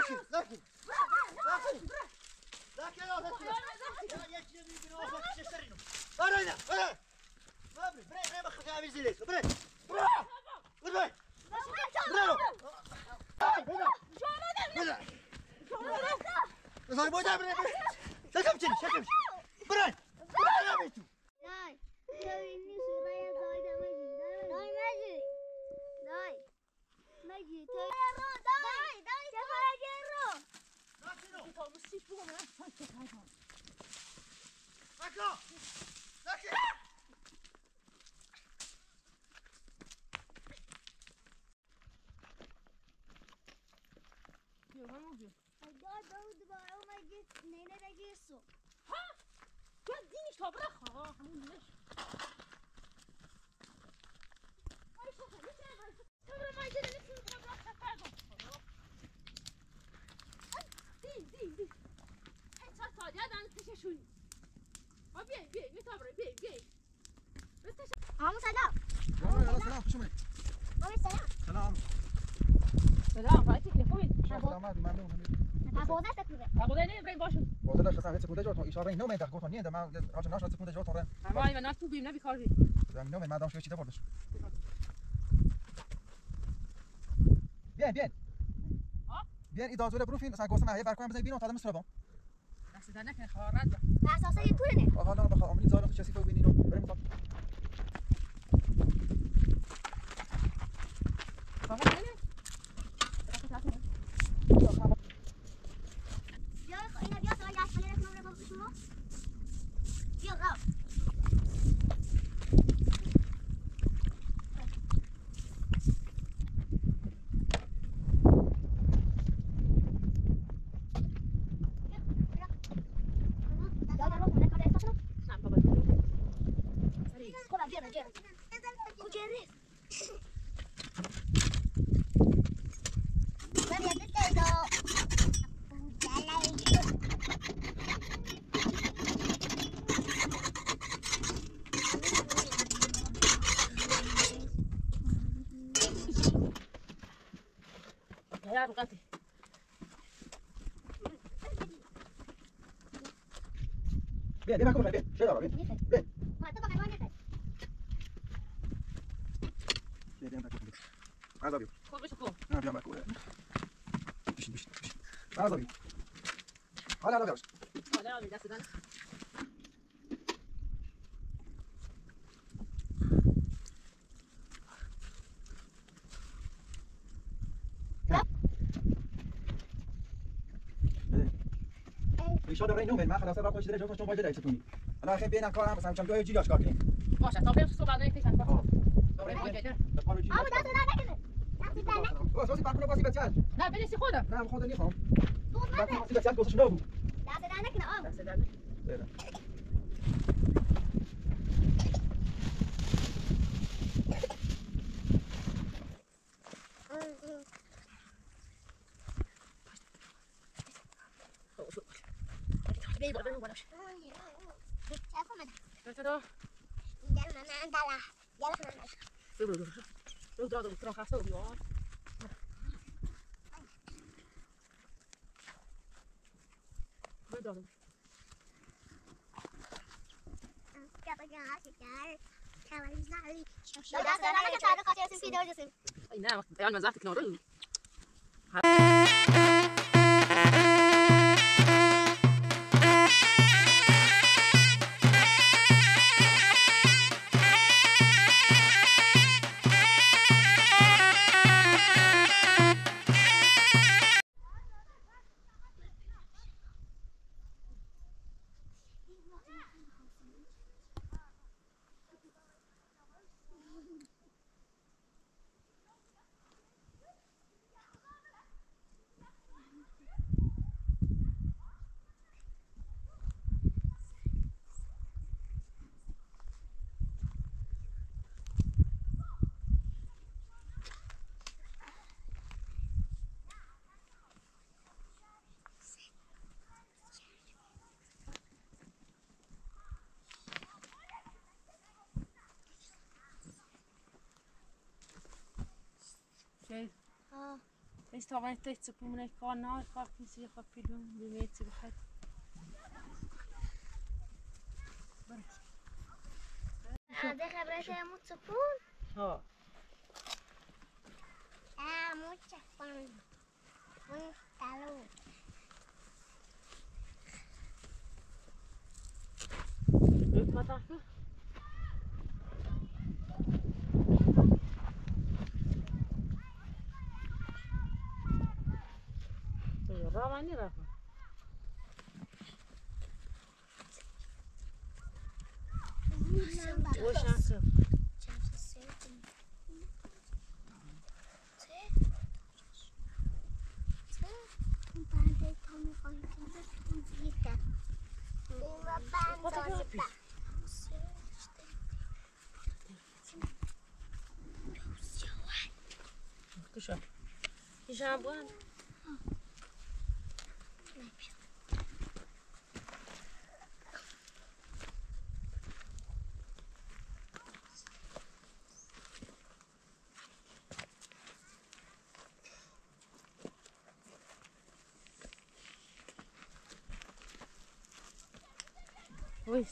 عمو سلام. سلام خوش اومدید. سلام. سلام رایتی که خوبی؟ سلامت ممنون. بوده سکوده. بوده نه بریم باشون. بوده داشت اصلا سکونده جاتون اشاره اینو من دقیقاً گفتم نه من آج ناش سکونده جاتون رم. ما من تو بیم نبی کاری. اینو من مادام شو چیزا بردش. بیاین. بیاین ایدازوره بروفین مثلا گفتم هی برکوام بزنید بینو تا دم سربام. دست در نکنه خارات. اساسا یه پول نه. حالا بخوام امید زارو چسی تو ببینینو بریم تا. يا رقتي Bien, bien, bien, bien, bien, bien. هذا بيو. نعم يا ماكو. بش. هذا بيو. هلا بيو. هلا بيو دست دان. ایشان رای نومن ما خلاص راه خوش درجه چون باید درایستونی. الان خیلی بینم کارم مثلا چند جای جیلاش کار کنیم. باشه تا بریم صبح نه کیسان کار. عمو دست در نکنه. باسی برکن باسی بچه‌اش. نه بنویسی خودم. نه خودم نمیخوام. بود باسی نده. بچه‌اش گوشش نبود. دست در نکنه عمو. دست در نکنه. بله. بيبقى بينهم ولا شيء. شايفهم ده. ترى يلا انا عندها. يلا احنا بيبقى لو ترى ترى خاصة بيوان. بيدور. كذا جاهز كذا. كمان زعلي. شو ده انا كنت عارفه قاتل في دور جسم. اي نعم يعني ما زعتك نوري. Ist aber nicht so gut, ich kann nachkaufen, sie kann viel wie mir zu behalten. هذا خبرته متصفون ها متصفون من تعالوا ما تعرفوا راماني رافا وش عسل كشا يجابون ويس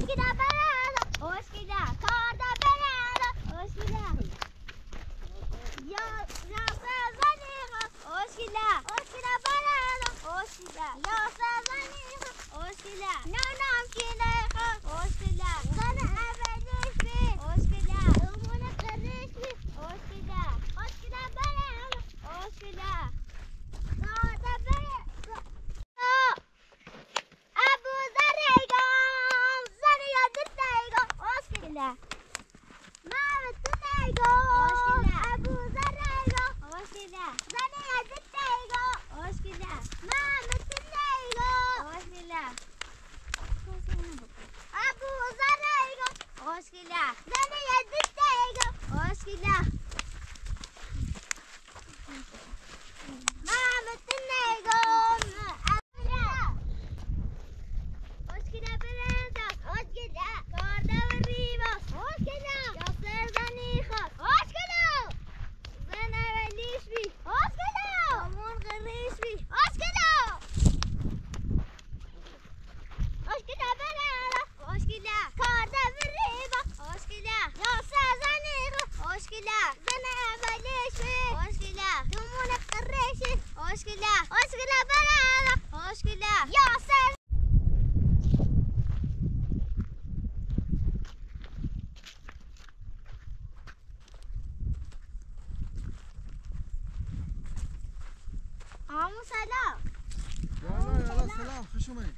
سلام خوش اومدید.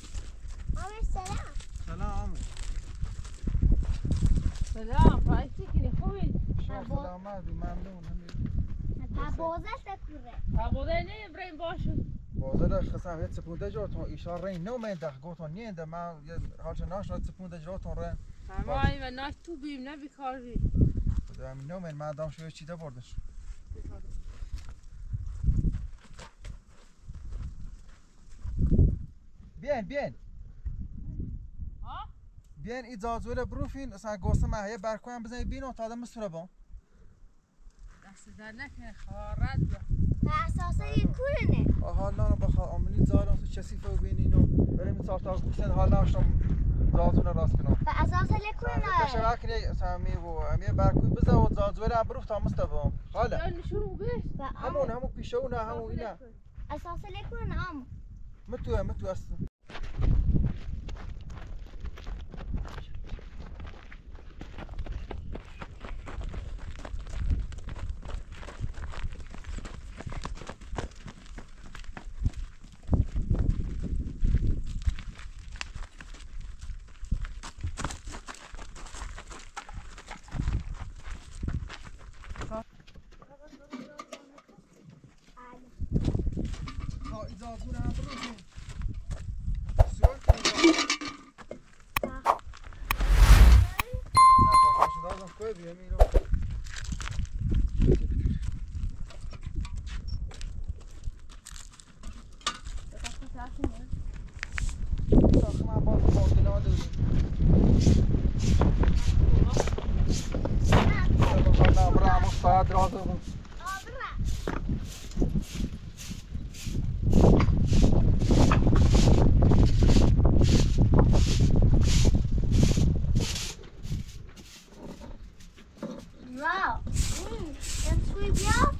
سلام. سلام پایتی که خوبی؟ سلامت ممنون. بازه سکوره. بازه نه بریم باشو. بازه در خسام هیچ سپونده جاتون ایشان رین نو من دخ گوتون نیند ما حالش ناشناس سپونده جاتون رین. همای و ناش تو بیم نه بیکار بی. خدا من نو من ما دام شوی چیده بردش. بیاین ها؟ بیاین اجازه بروفین اصلا گوسته ما هی برکوام بزنید بینو تا دم سر با دست در نکنه خوارد با به اساسا یک کورنه. حال نه بخوا امنی زارم تو چسیفه و بینینو بریم چهار تا گوسته حال نشم زاتون راست کنم به اساسا یک کورنه. باشه وقتی سامی و امی برکوی بزن و زازوره بروف تا مستبا حالا یا نشون بس همون پیشونه همون اینا اساسا یک کورنه ام. متو است زازوره هم بروفین سوال کنید دادم کوی بیه میرو ساخت من باز باقینا داریم بخواهد برام استاد رازه بود Wow. That's sweet, yeah.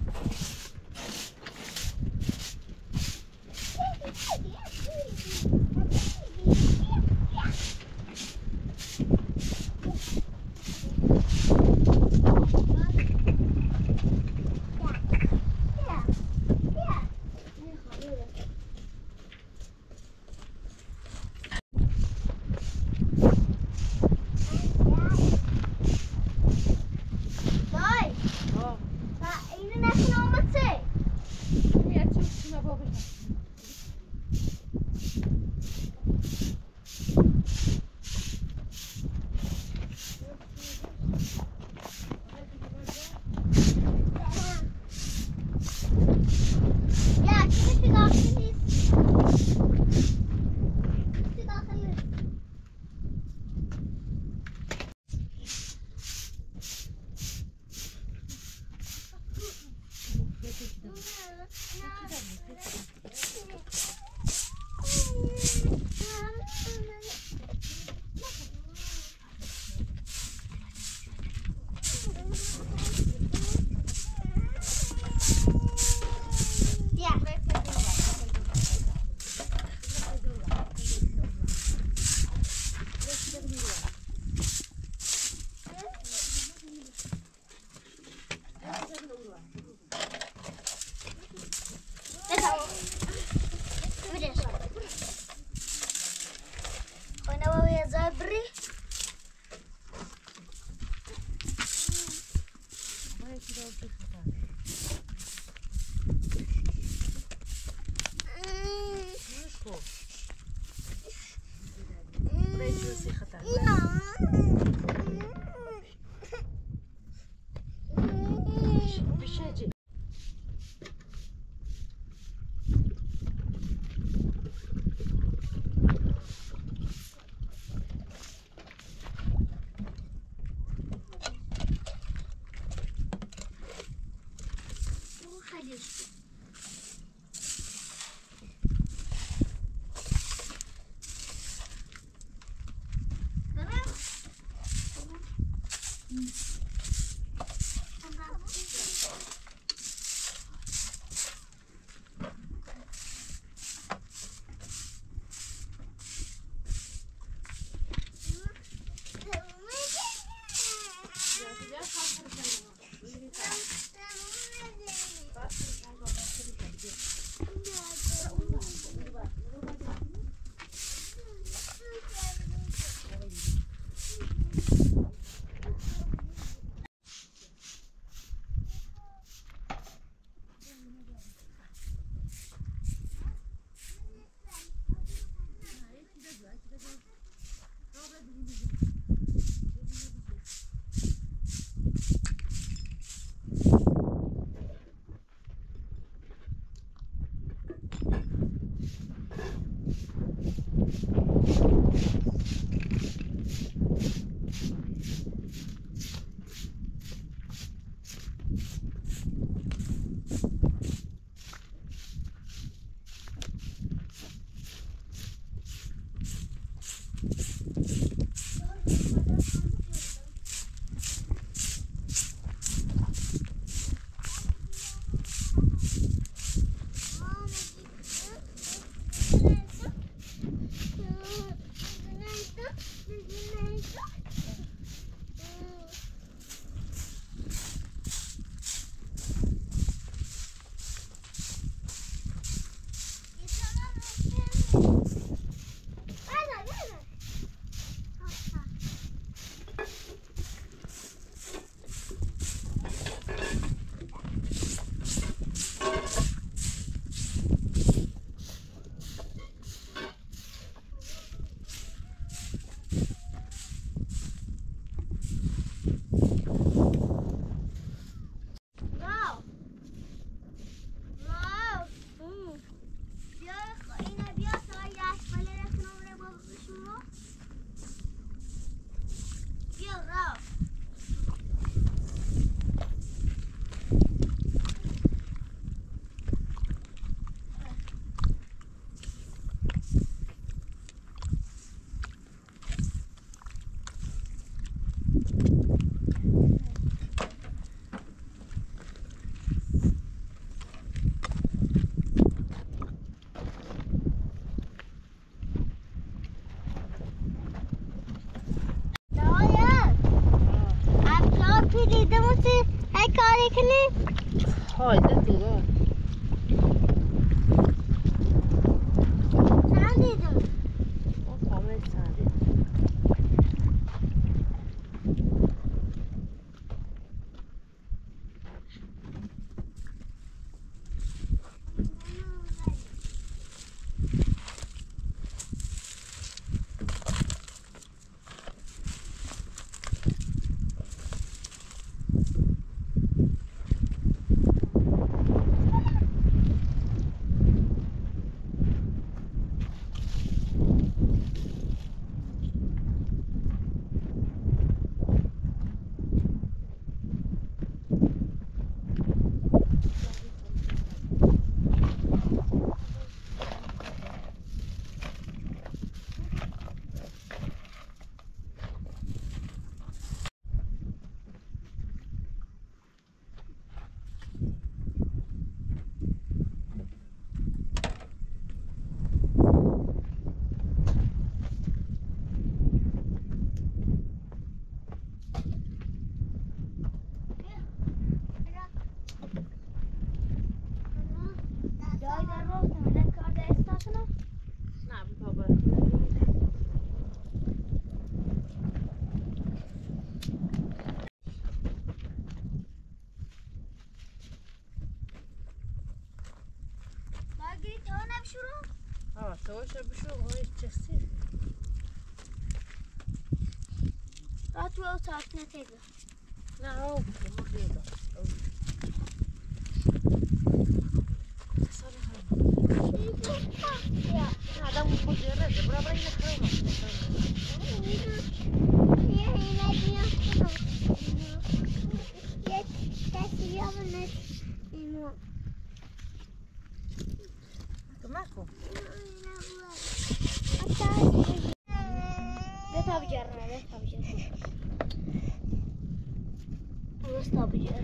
جوسی خطر بشه Haydi diyor. Sen dedim. O kamera sen de. شروع؟ تو شو بشو هاي تشسي راتو او ساعت نتیجه. نه او مخیده. هذا مجرد برا ينخرم. ماكو. لا تبجر لا تبجر. بس تبجر.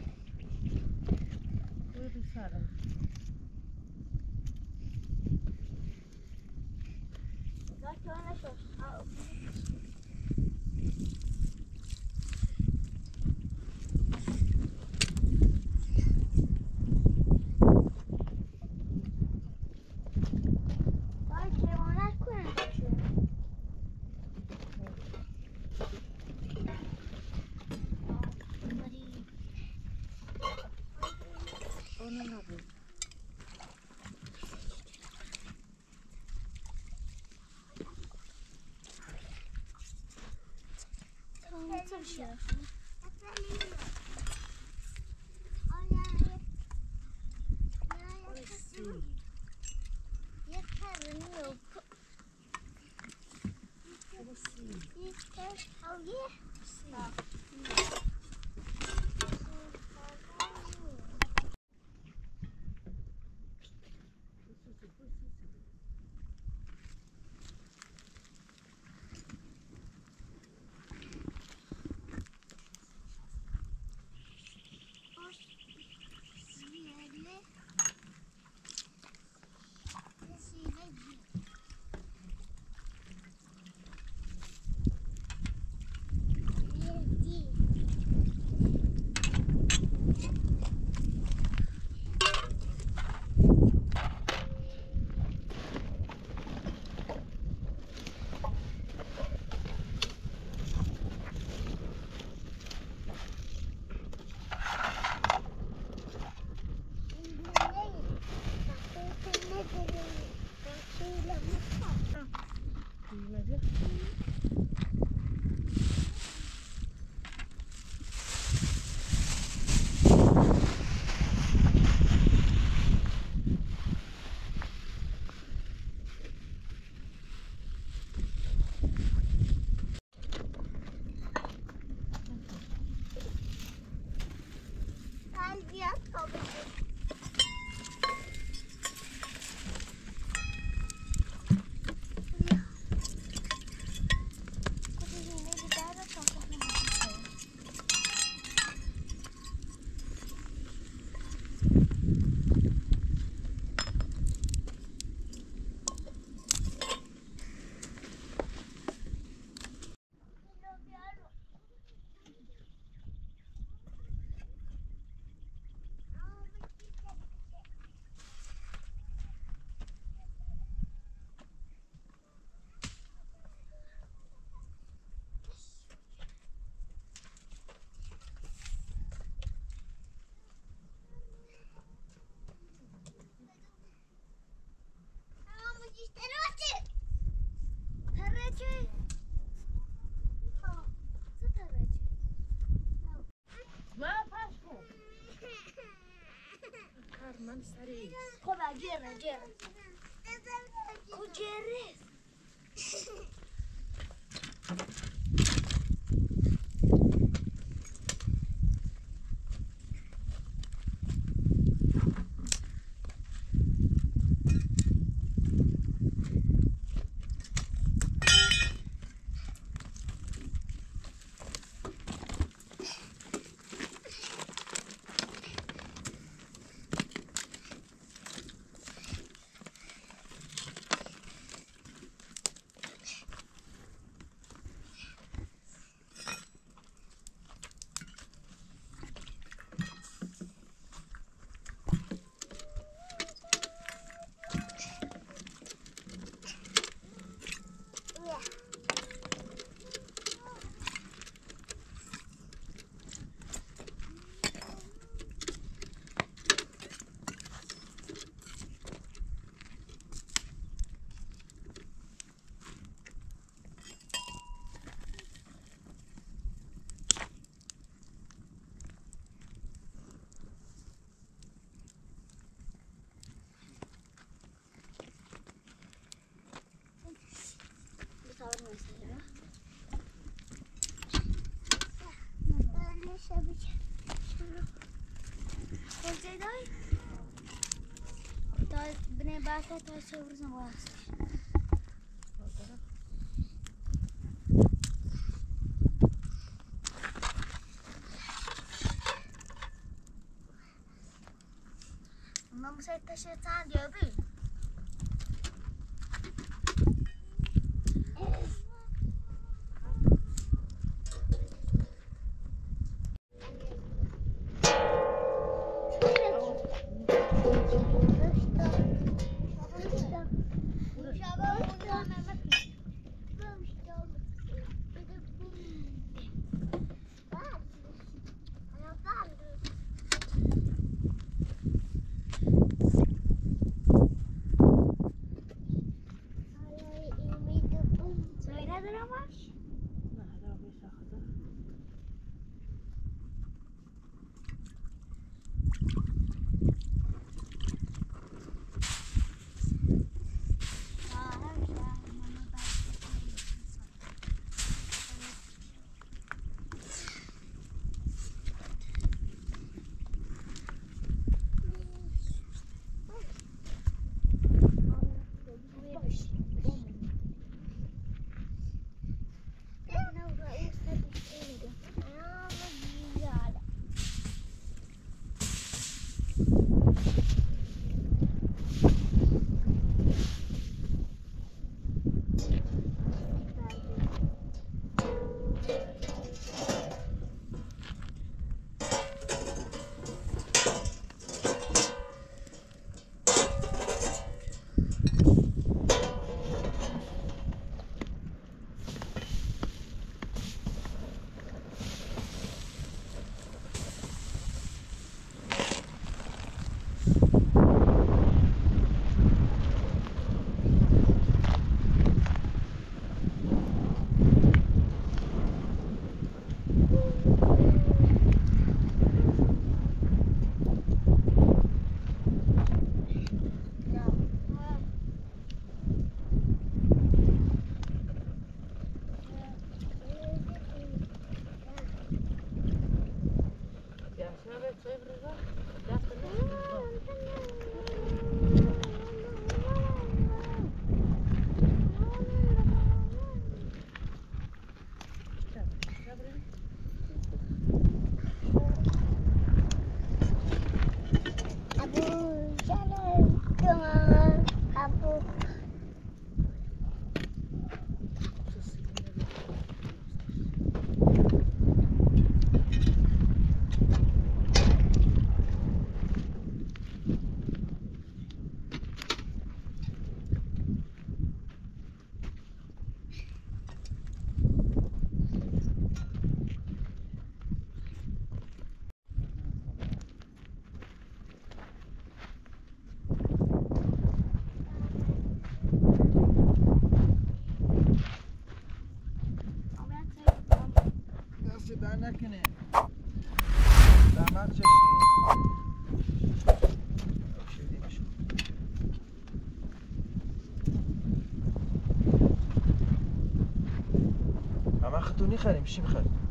من سریع. خب جره کجره ساعته تا 3 روز باید. ما مساعد تشير تاع ديابي. نکنه زحمت چشتی همه خطونی خریم چی بخریم؟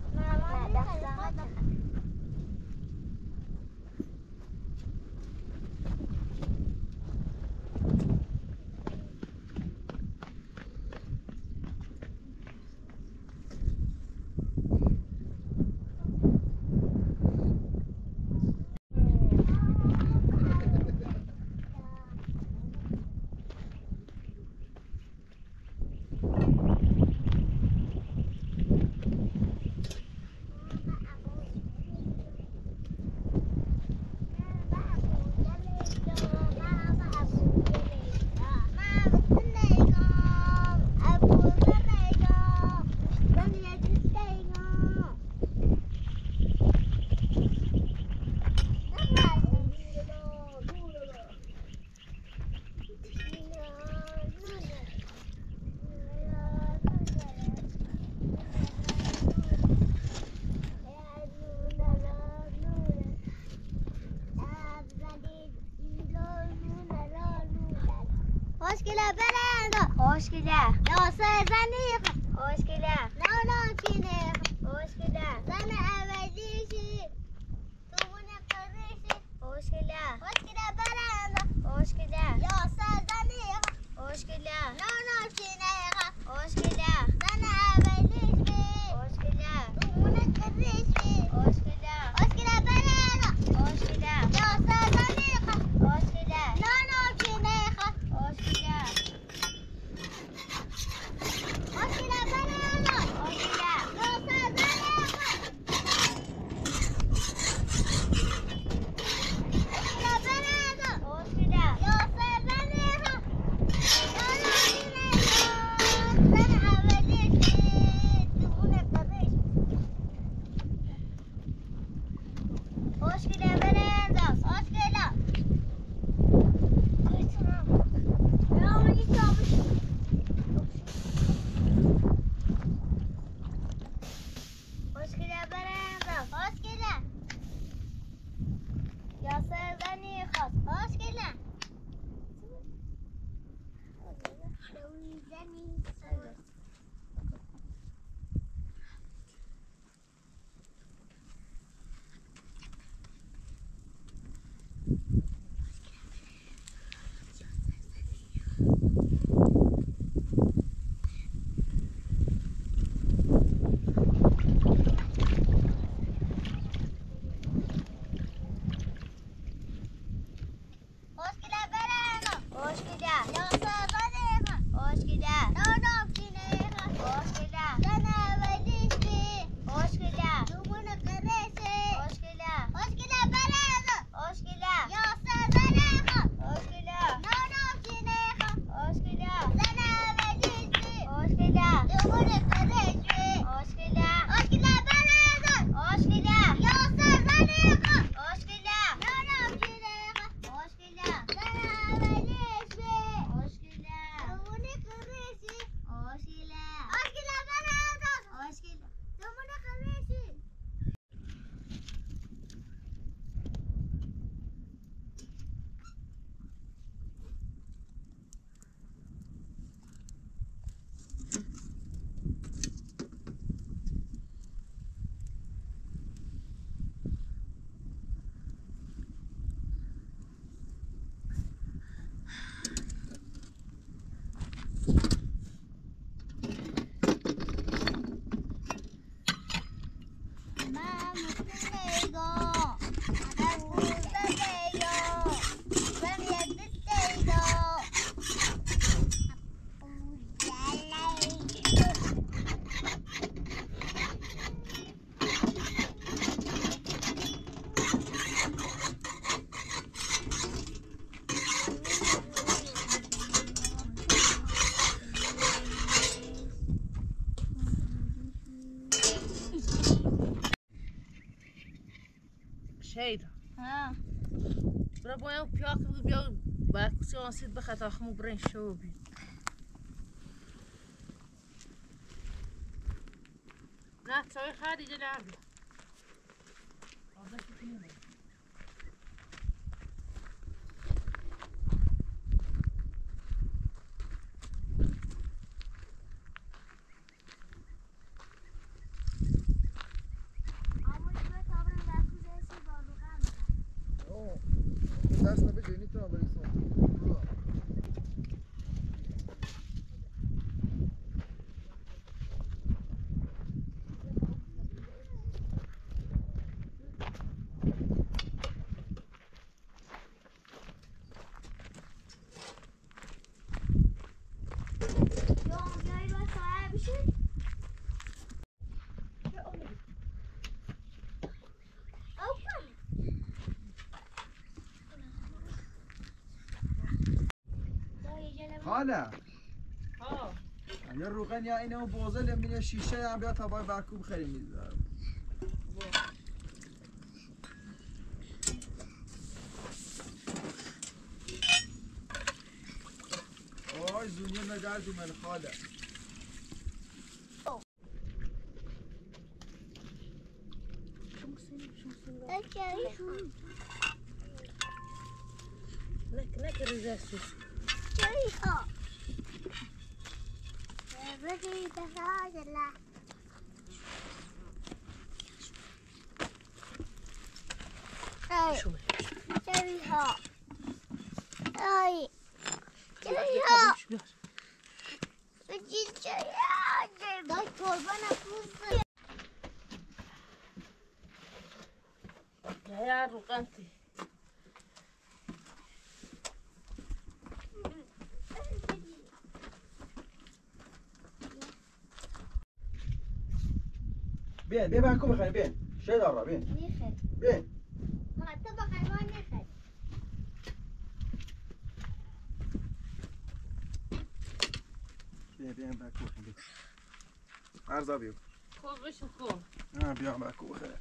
خوشگله برند خوشگله یاسه زنیق خوشگله نونا چینه خوشگله زن اولیشی تومون قریشی خوشگله برند خوشگله یاسه زنیق مشكلة لا نافشينها مشكلة أنا أبليش بي مشكلة ونكرش بي مشكلة بلاغة مشكلة يا صديقة مشكلة لا نافشينها مشكلة بلاغة مشكلة يا صديقة شهيدة ها برافو يا بياك بيو باك سو نسيت بخاطر خمو برين شوبي لا تسوي خارج العرض دست نبجینی تا بریسون خاله یه روغن یا اینه و بازل من شیشه هم بیا تا بای برکوب خیلی میذارم آی زونیه نگردی من خاله لك رجاسي بدي تساعدنا شو تبيها أي تبيها قربان پوست يا رقمتي بين بين معكم بخير بين شيء دارا بين نخل بين ما تبقى ما نخل بين بين معكم بين عرض أبيو خذ بشكون بيا معكم بخير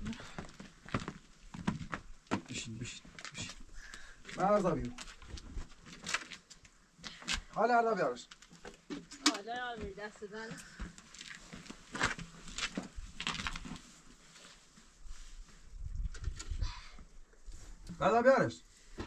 بشين بشين بشين ما عرض أبيو حالا عرض أبيارش لا يعمل دست ذلك عرض أبيارش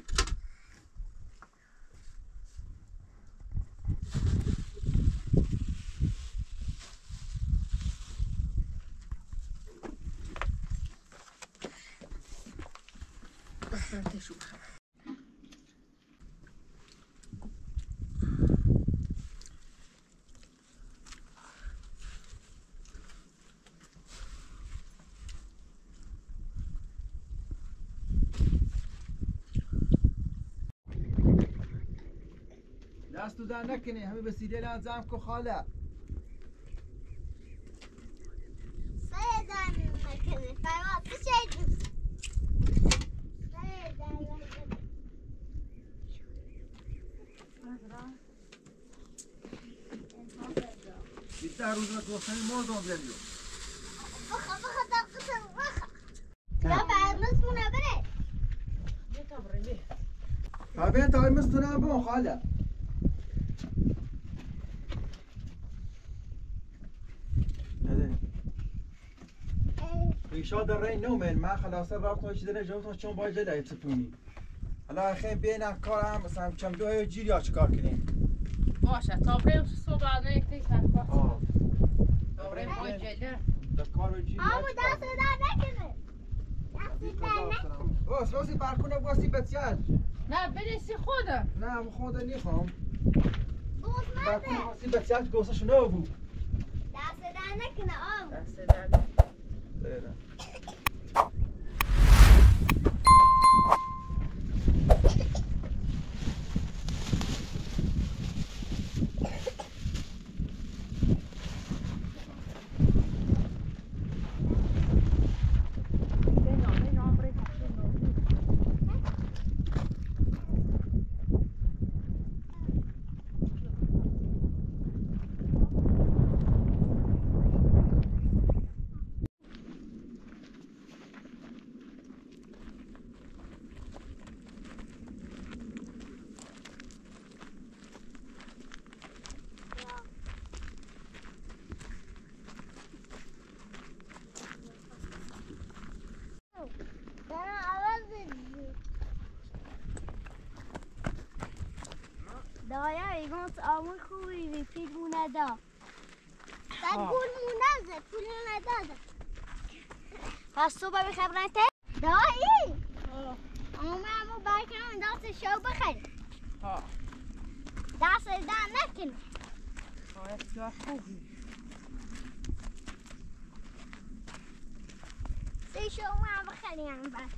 دستو در نکنی همه به سیریل انزام کو خاله صيدا مكني فما تشيد صيدا مكني بیشتر روز رو توصلی مردم بیلیو بخا دقيقة بخا لا بعد مسمونا بري بین تای مستونم بون خاله ریشا در رین نومن من خلاصه رابطه چیزی نجوم چون باید جلوی تپونی حالا خیلی بین کارم مثلا چم دو هیو جیری ها چکار کنیم باشه تا بریم صبح نه یک تیک آه تا بریم باید جلو در کار و جیری ها عمو دست در نکنه دست در نکنه باز بازی برکونه بازی بسیار نه بنویسی خودم نه خود نیخوام بوز برکونه مده بازی بسیار گوستش نو بود دست در نکنه عمو دست در دیره دایا ایگانس آمون خوبی بی پیل مونه دا در گول مونه زد پول نداده پس صبح بخبرن ته دایی امو برکنم دست شو بخیر دست در نکن بسیار خوبی سی شو هم بخریم بس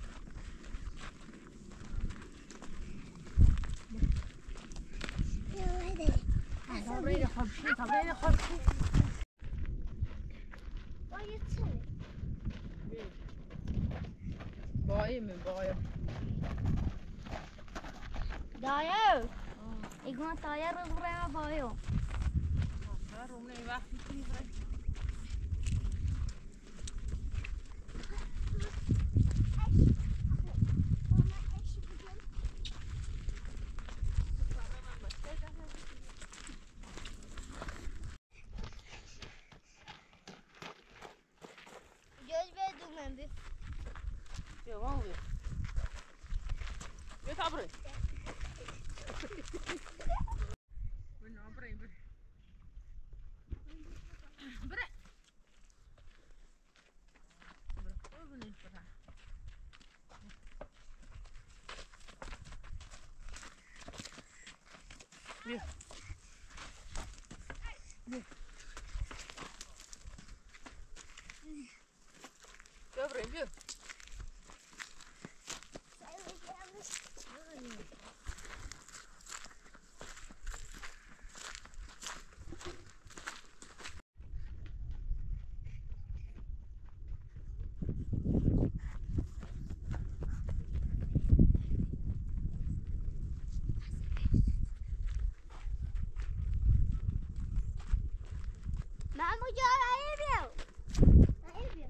تمرین خودشی تمرین خودشی باید چه؟ بایم بایم دایو ایگان تایر رو برای بایو روم نه وقتی کی برای جوز بدو من بی بیا وام بیا بیا تبره بنا بره بره بره بره بره بره بیا بیا بیا Mamu جان این بیو این بیو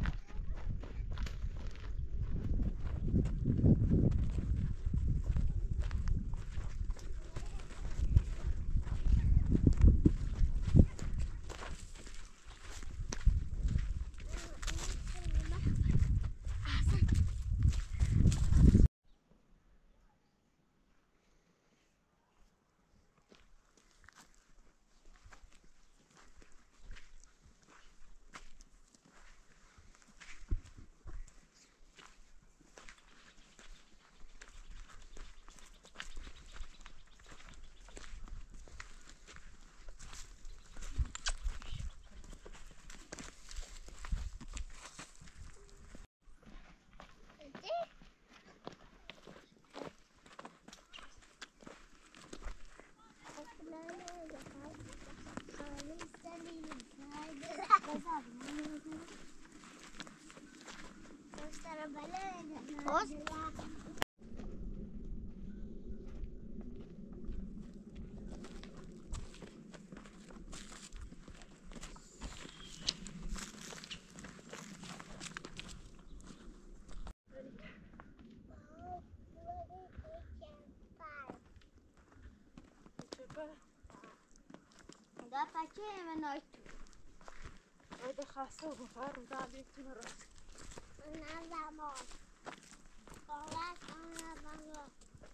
دا بچه من نایت هذا خاصة وغفار وضع بيكتنا رأس نه زمان باید آنها باید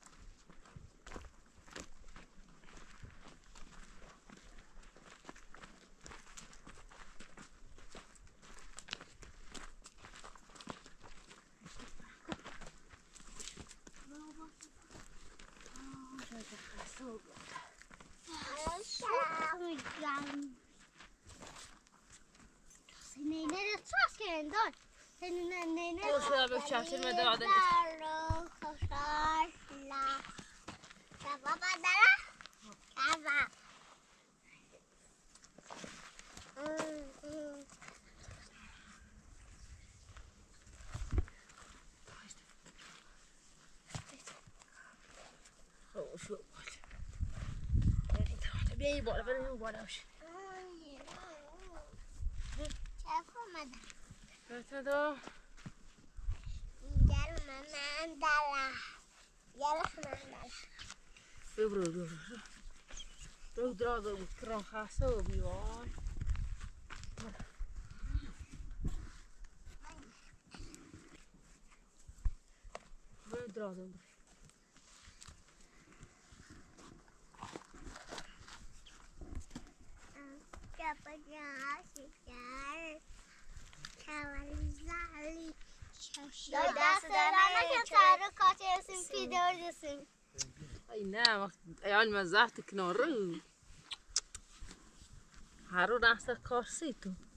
هذا خاصة وغفار سنینه رو تراس کردن سنینه تو سبب چاشر مدار عدن رو خوشحال لا کباب داره کباب شو بيا بالا بري بالا وش شايفه مدى هذا جال ماما دالا جال ماما ببرو رو درا كران خاصة وبيوان درا دست دارم که تحرکات اسم پیدار دستیم اي نعم عيال مزحتك نورو هارو ناسا كارسيتو